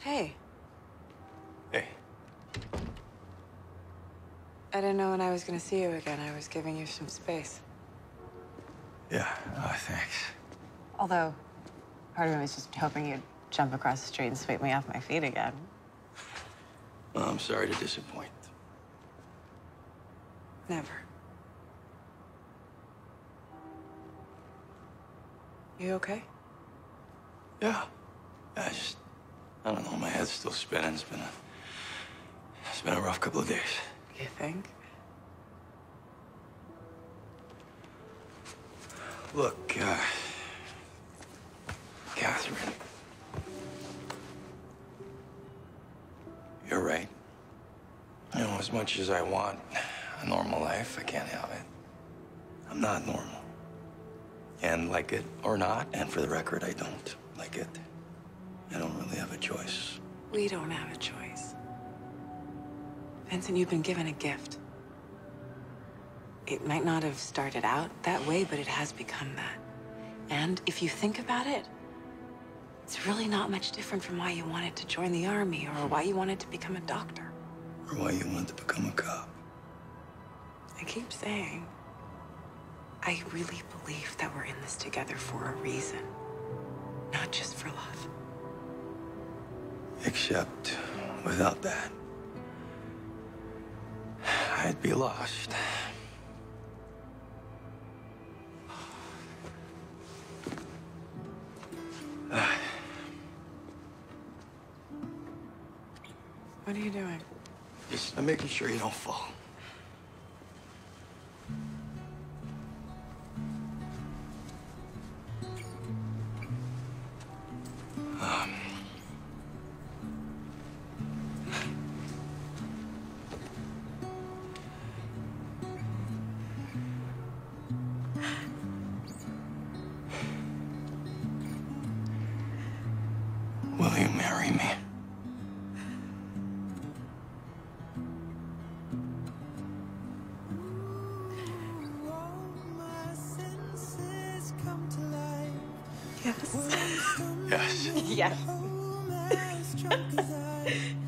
Hey, Hey. I didn't know when I was gonna see you again. I was giving you some space. Yeah, thanks. Although, part of me was just hoping you'd jump across the street and sweep me off my feet again. Well, I'm sorry to disappoint. Never. You okay? Yeah. I don't know, my head's still spinning. It's been a rough couple of days. You think? Look, Catherine. You're right. You know, as much as I want a normal life, I can't have it. I'm not normal. And like it or not, and for the record, I don't like it. I don't really have a choice. We don't have a choice. Vincent, you've been given a gift. It might not have started out that way, but it has become that. And if you think about it, it's really not much different from why you wanted to join the army or why you wanted to become a doctor. Or why you wanted to become a cop. I keep saying, I really believe that we're in this together for a reason, not just for love. Except without that, I'd be lost. What are you doing? I'm making sure you don't fall. Will you marry me? Yes. Yes. Yes.